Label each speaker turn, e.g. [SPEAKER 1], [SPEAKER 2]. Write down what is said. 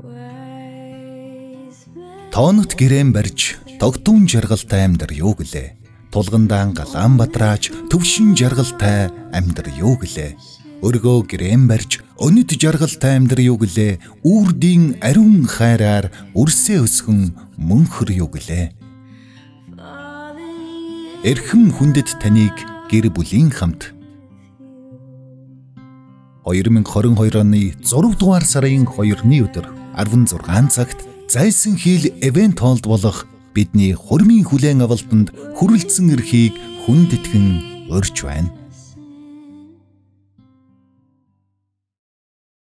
[SPEAKER 1] Тоонот гэрээн барьж тогтун жаргалтай амьдар юу гэлээ. Тулгандаан галаан бадрааж төвшин жаргалтай амьдар юу гэлээ. Өргөө гэрээн барьж өнөд жаргалтай амьдар юу гэлээ. Үрдийн ариун хайраар үрсээ өсгөн мөнхөр юу гэлээ. Эрхэм хүндэт таныг гэр бүлийн хамт 2022 оны 6 дугаар сарын 2-ны өдөр 16 цагт Зайсан хил event hall болох бидний хурмын хүлээн авалтанд хүрэлцэн ирэхийг хүндэтгэн урьж байна.